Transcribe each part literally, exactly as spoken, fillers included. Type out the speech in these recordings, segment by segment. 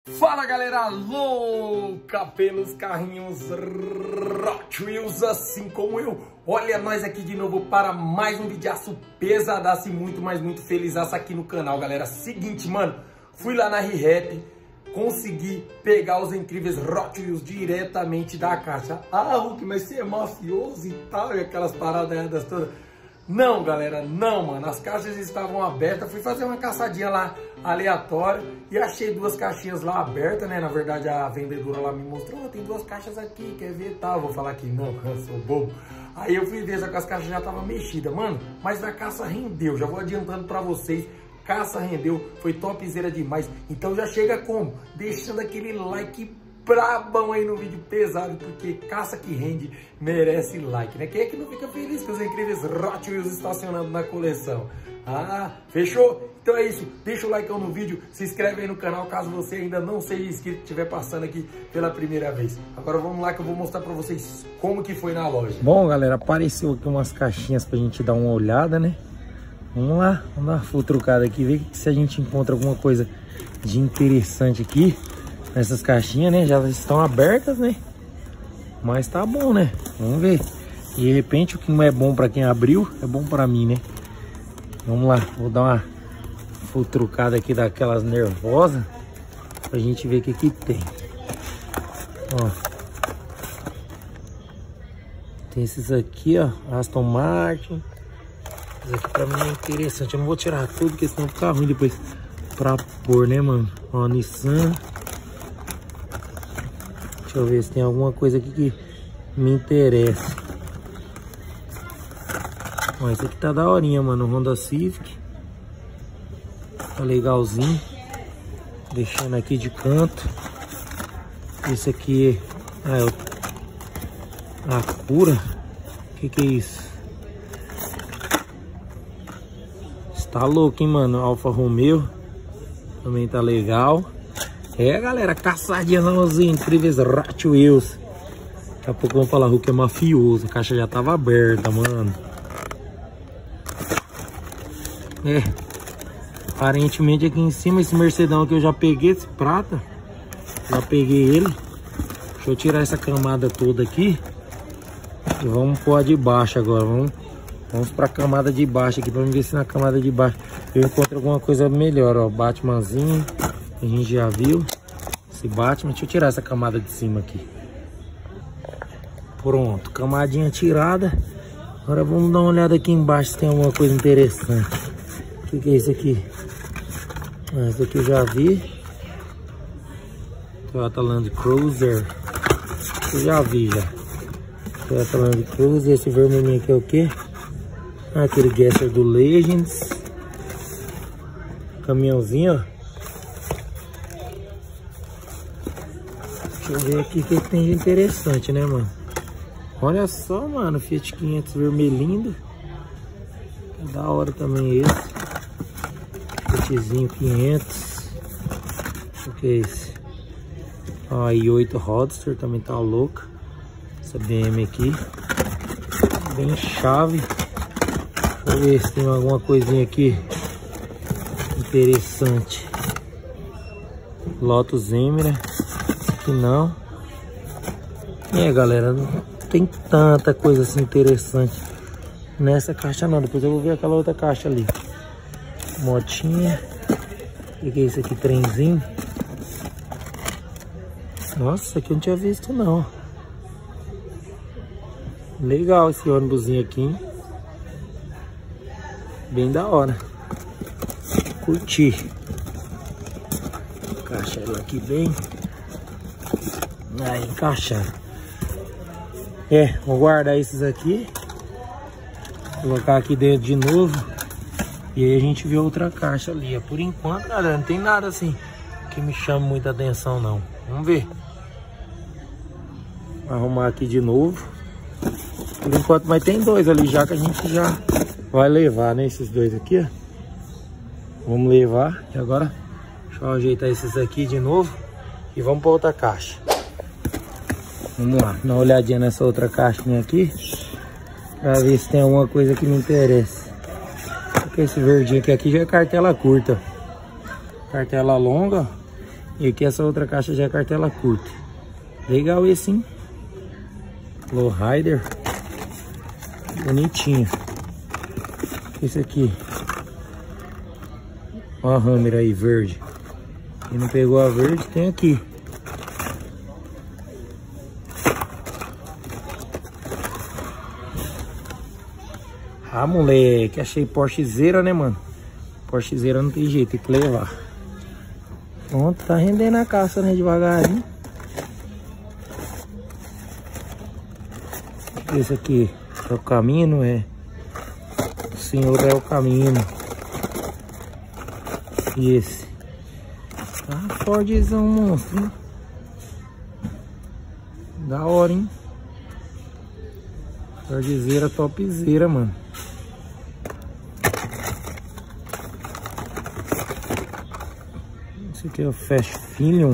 Fala galera louca pelos carrinhos Hot Wheels, assim como eu. Olha nós aqui de novo para mais um videaço pesadaço e muito, mas muito felizaço aqui no canal, galera. Seguinte, mano, fui lá na ReHap, consegui pegar os incríveis Hot Wheels diretamente da caixa. Ah, Hulk, mas você é mafioso e tal, e aquelas paradas todas. Não, galera, não, mano, as caixas estavam abertas, fui fazer uma caçadinha lá aleatória e achei duas caixinhas lá abertas, né? Na verdade a vendedora lá me mostrou, oh, tem duas caixas aqui, quer ver, tal, vou falar que não, eu sou bobo. Aí eu fui ver, só que as caixas já estavam mexidas, mano, mas a caça rendeu, já vou adiantando pra vocês, caça rendeu, foi topzera demais. Então já chega como? Deixando aquele like brabão aí no vídeo pesado, porque caça que rende merece like, né? Quem é que não fica feliz com os incríveis Hot Wheels estacionando na coleção? Ah, fechou? Então é isso, deixa o like no vídeo, se inscreve aí no canal caso você ainda não seja inscrito e estiver passando aqui pela primeira vez. Agora vamos lá que eu vou mostrar pra vocês como que foi na loja. Bom, galera, apareceu aqui umas caixinhas pra gente dar uma olhada, né? Vamos lá, vamos dar uma futucada aqui, ver se a gente encontra alguma coisa de interessante aqui. Essas caixinhas, né, já estão abertas, né? Mas tá bom, né? Vamos ver. De repente, o que não é bom pra quem abriu, é bom pra mim, né? Vamos lá, vou dar uma futrucada aqui daquelas nervosas pra gente ver o que que tem. Ó. Tem esses aqui, ó, Aston Martin. Esse aqui pra mim é interessante. Eu não vou tirar tudo, porque senão fica ruim depois pra pôr, né, mano? Ó, Nissan. Deixa eu ver se tem alguma coisa aqui que me interessa. Ó, esse aqui tá daorinha, mano. Honda Civic. Tá legalzinho. Deixando aqui de canto. Esse aqui ah, é o... a cura. O que que é isso? Está louco, hein, mano? Alfa Romeo. Também tá legal. É, galera, caçadinha nos incríveis Hot Wheels. Daqui a pouco vamos falar, Hulk é mafioso. A caixa já tava aberta, mano. É. Aparentemente aqui em cima, esse Mercedão aqui eu já peguei, esse prata. Já peguei ele. Deixa eu tirar essa camada toda aqui. E vamos pôr a de baixo agora. Vamos, vamos pra camada de baixo aqui, pra ver se na camada de baixo eu encontro alguma coisa melhor, ó. Batmanzinho. A gente já viu esse Batman. Deixa eu tirar essa camada de cima aqui. Pronto, camadinha tirada. Agora vamos dar uma olhada aqui embaixo se tem alguma coisa interessante. O que, que é isso aqui? Ah, esse aqui eu já vi. Toyota Land Cruiser. Eu já vi já. Toyota Land Cruiser. Esse vermelhinho aqui é o que? Ah, aquele Gasser do Legends. Caminhãozinho, ó. Deixa eu ver aqui o que tem de interessante, né, mano? Olha só, mano, Fiat quinhentos vermelhinho. Da hora também esse. Fiatzinho quinhentos. O que é esse? Ó, a i oito Roadster também tá louca. Essa B M aqui. Bem chave. Deixa eu ver se tem alguma coisinha aqui interessante. Lotus Emira. Que não. É, galera, não tem tanta coisa assim interessante nessa caixa não. Depois eu vou ver aquela outra caixa ali. Motinha. O que é isso aqui? Trenzinho. Nossa, isso aqui eu não tinha visto não. Legal esse ônibusinho aqui, hein? Bem da hora. Curti. Caixa ela aqui bem. Aí, encaixando. É, vou guardar esses aqui. Colocar aqui dentro de novo. E aí a gente vê outra caixa ali. Por enquanto, galera, não tem nada assim que me chame muita atenção, não. Vamos ver. Vou arrumar aqui de novo. Por enquanto, mas tem dois ali já que a gente já vai levar, né? Esses dois aqui, ó. Vamos levar. E agora, deixa eu ajeitar esses aqui de novo. E vamos para outra caixa. Vamos lá, dar uma olhadinha nessa outra caixinha aqui. Pra ver se tem alguma coisa que me interessa. Porque esse verdinho aqui, aqui já é cartela curta. Cartela longa. E aqui essa outra caixa já é cartela curta. Legal esse, hein? Lowrider. Bonitinho. Esse aqui. Ó a Hammer aí, verde. Quem não pegou a verde, tem aqui. Ah, moleque, achei Porschezeira, né, mano? Porschezeira não tem jeito, tem que levar. Pronto, tá rendendo a caça, né, devagarinho. Esse aqui é o caminho, é? O senhor é o caminho. E esse? Tá Fordzão monstro, hein? Da hora, hein? Fordzeira topzera, mano. Esse aqui é o Fast Finion.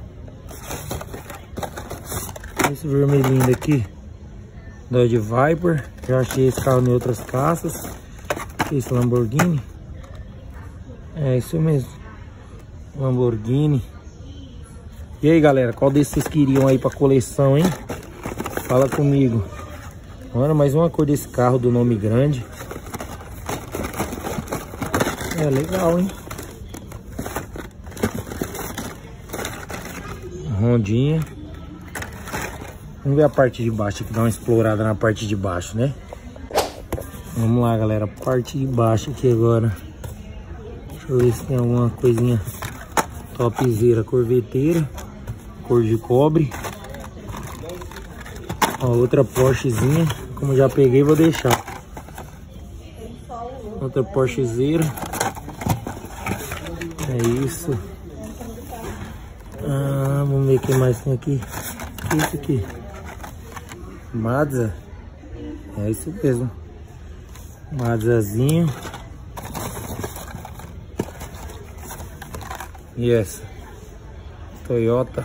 Esse vermelhinho daqui, Dodge Viper. Já achei esse carro em outras caças. Esse Lamborghini. É isso mesmo, Lamborghini. E aí, galera, qual desses vocês queriam aí pra coleção, hein? Fala comigo. Mano, mais uma cor desse carro do nome grande. É legal, hein? Rondinha. Vamos ver a parte de baixo aqui, dar uma explorada na parte de baixo, né? Vamos lá, galera, parte de baixo aqui agora. Deixa eu ver se tem alguma coisinha topzera, corveteira, cor de cobre. Ó, outra Porschezinha, como já peguei, vou deixar. Outra Porschezeira. É isso. Ah, vamos ver o que mais tem aqui. O que é isso aqui? Mazda. É isso mesmo. Mazdazinho. E essa? Toyota.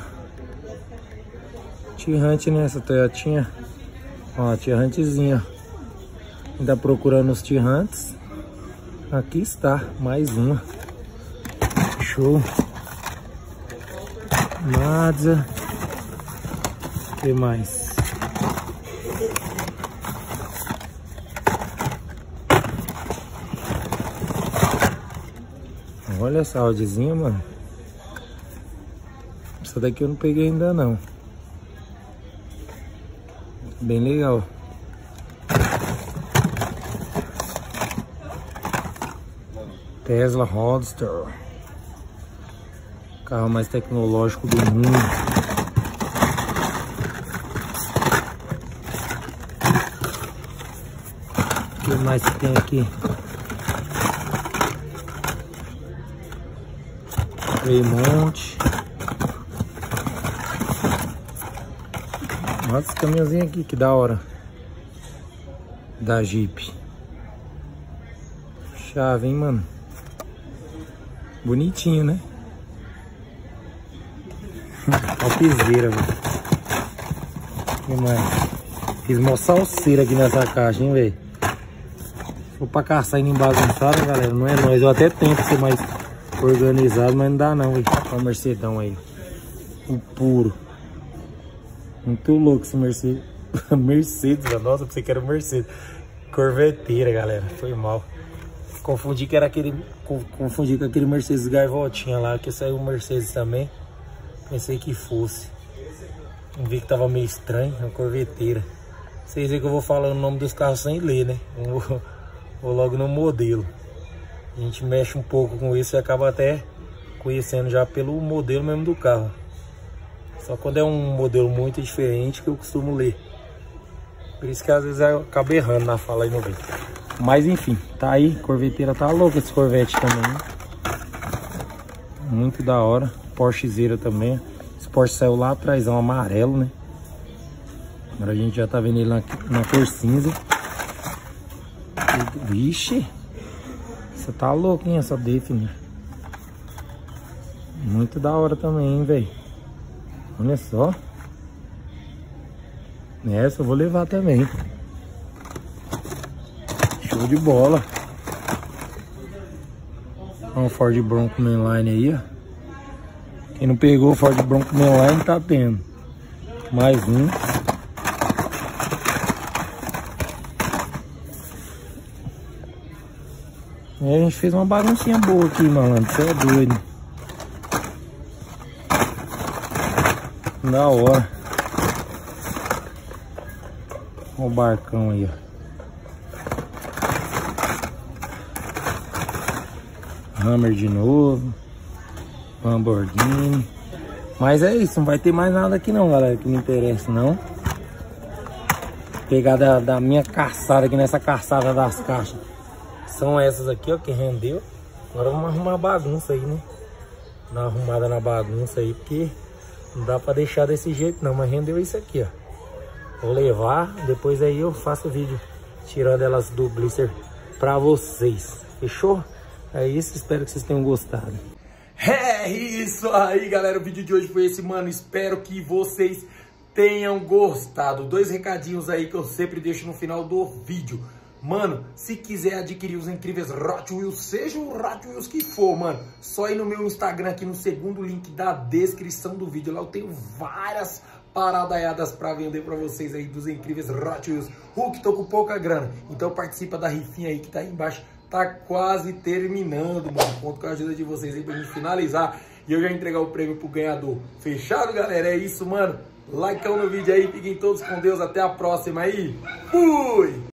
Tirante, né? Essa Toyotinha. Ó, Tirantezinha. Ainda procurando os Tirantes. Aqui está, mais uma. Show. Mazda. O que mais? Olha essa Audizinha, mano. Essa daqui eu não peguei ainda não. Bem legal. Tesla Roadster. Carro mais tecnológico do mundo. O que mais que tem aqui? Fremont. Olha esse caminhãozinho aqui, que da hora. Da Jeep. Chave, hein, mano. Bonitinho, né? Topzera, velho. O que mais? Fiz uma salseira aqui nessa caixa, hein, velho. Se for pra caçar indo bagunçado, galera, não é nóis. Eu até tento ser mais organizado, mas não dá não, velho. Olha o Mercedão aí. O puro. Muito louco esse Mercedes. Mercedes, nossa, pensei que era Mercedes. Corveteira, galera. Foi mal. Confundi que era aquele. Confundi com aquele Mercedes Gaivotinha lá, que saiu o Mercedes também. Pensei que fosse. Não vi que tava meio estranho, uma corveteira. Vocês veem que eu vou falando o nome dos carros sem ler, né? Eu vou, vou logo no modelo. A gente mexe um pouco com isso e acaba até conhecendo já pelo modelo mesmo do carro. Só quando é um modelo muito diferente que eu costumo ler. Por isso que às vezes eu acabo errando na fala aí no vídeo. Mas enfim, tá aí. Corveteira tá louca esse Corvette também, né? Muito da hora. Porschezeira também. Esse Porsche saiu lá atrás, é um amarelo, né? Agora a gente já tá vendo ele na, na cor cinza. Vixe! Você tá louco, hein? Essa Define. Muito da hora também, hein, velho? Olha só. Essa eu vou levar também. Show de bola. Olha o Ford Bronco Mainline aí, ó. Quem não pegou o Ford Bronco Mainline tá tendo. Mais um. E a gente fez uma baguncinha boa aqui, malandro. Você é doido. Da hora. Olha o barcão aí, ó. Hammer de novo. Lamborghini. Mas é isso, não vai ter mais nada aqui não, galera, que me interessa não. Pegar da, da minha caçada aqui nessa caçada das caixas. São essas aqui, ó, que rendeu. Agora vamos arrumar a bagunça aí, né? Dar uma arrumada na bagunça aí, porque não dá pra deixar desse jeito não. Mas rendeu isso aqui, ó. Vou levar, depois aí eu faço o vídeo tirando elas do blister pra vocês. Fechou? É isso, espero que vocês tenham gostado. É isso aí, galera. O vídeo de hoje foi esse, mano. Espero que vocês tenham gostado. Dois recadinhos aí que eu sempre deixo no final do vídeo. Mano, se quiser adquirir os incríveis Hot Wheels, seja o Hot Wheels que for, mano, só ir no meu Instagram aqui no segundo link da descrição do vídeo. Lá eu tenho várias paradaiadas pra vender pra vocês aí dos incríveis Hot Wheels. Hulk, tô com pouca grana, então participa da rifinha aí que tá aí embaixo. Tá quase terminando, mano. Conto com a ajuda de vocês aí pra gente finalizar e eu já entregar o prêmio pro ganhador. Fechado, galera? É isso, mano. Likeão no vídeo aí. Fiquem todos com Deus. Até a próxima aí. Fui!